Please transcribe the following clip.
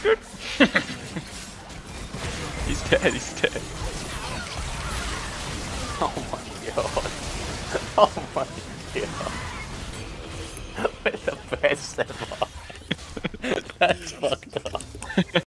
He's dead, he's dead. Oh my god. Oh my god. We're the best ever. That's fucked up.